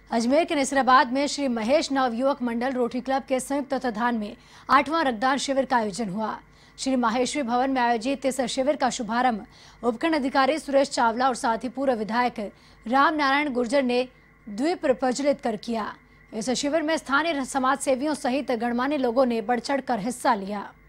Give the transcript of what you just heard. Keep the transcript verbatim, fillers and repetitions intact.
अजमेर के नसीराबाद में श्री महेश नवयुवक मंडल रोटरी क्लब के संयुक्त तत्वाधान में आठवां रक्तदान शिविर का आयोजन हुआ। श्री माहेश्वरी भवन में आयोजित इस शिविर का शुभारंभ उपखंड अधिकारी सुरेश चावला और साथ ही पूर्व विधायक राम नारायण गुर्जर ने द्वीप प्रज्वलित कर किया। इस शिविर में स्थानीय समाज सेवियों सहित गणमान्य लोगों ने बढ़ चढ़ कर हिस्सा लिया।